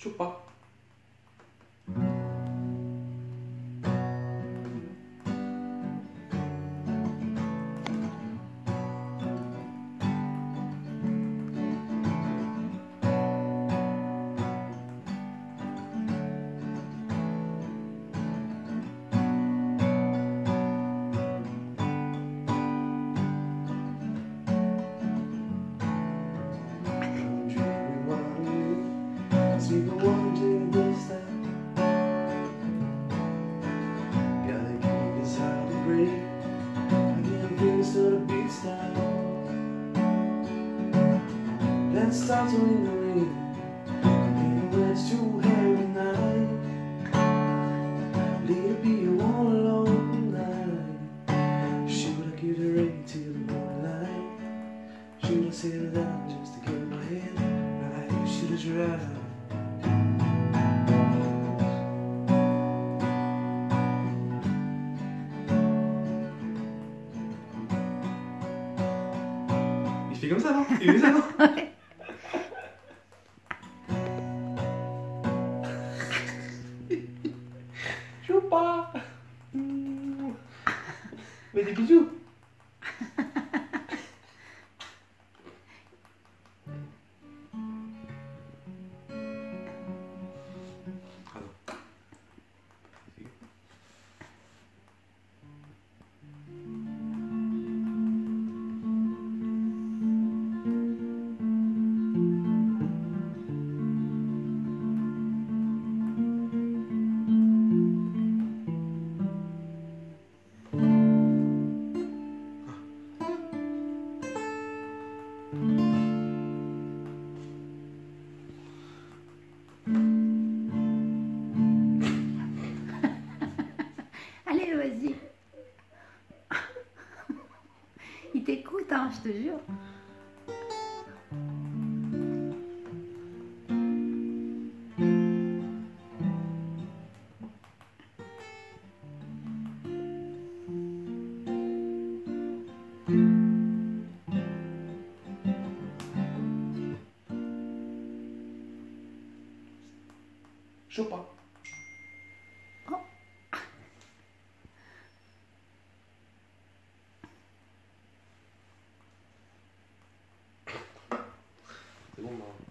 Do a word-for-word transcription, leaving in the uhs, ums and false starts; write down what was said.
Choupa. See the one to this time. Gotta keep this heart to break. I can't feel so the beats down. Let's start to in the rain. And when it's too heavy night, let it be a one alone night. Should I get ready till the morning light? Should I settle down just to get my head right? Should I drive? Il fait comme ça, non? Il fait ça, non? Choupa. Mais des bisous. Allez, vas-y. Il t'écoute, hein, je te jure. Choupa. Oh. C'est bon, bah.